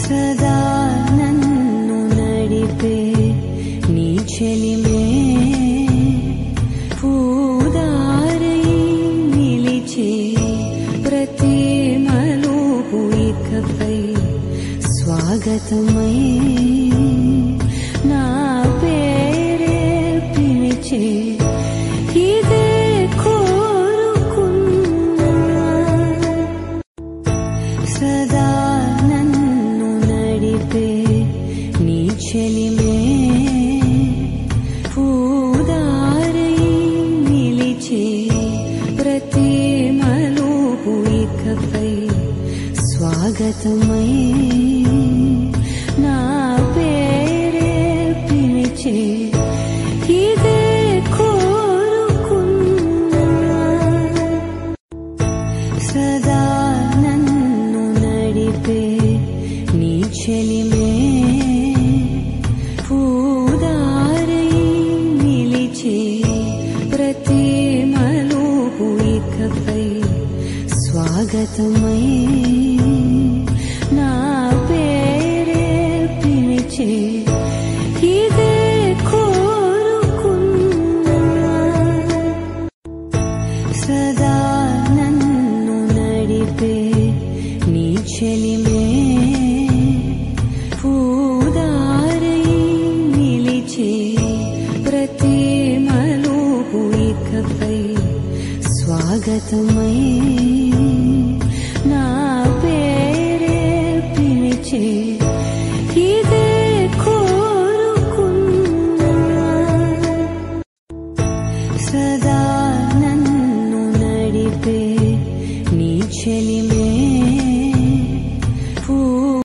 సదా నన్ను నడిపే నీ చెలిమే పూదారై నిలిచే ప్రతి మలుపు ఇకపై స్వాగతమై నా పేరే పిలిచే ఇదే కోరుకున్నా సదా నన్ను నడిపే నీ చెలిమే పూదారై నిలిచే ప్రతి మలుపు ఇకపై స్వాగతమై నా పేరే పిలిచే ఇదే కోరుకున్నా సదా నన్ను నడిపే నీ చెలిమే పూదారై నిలిచే ప్రతి మలుపు ఇకపై స్వాగతమై నా పేరే పిలిచే ఇదే కోరుకున్నా సదా నన్ను నడిపే నీ చెలిమే పూదారై నిలిచే ప్రతి మలుపు ఇకపై స్వాగతమై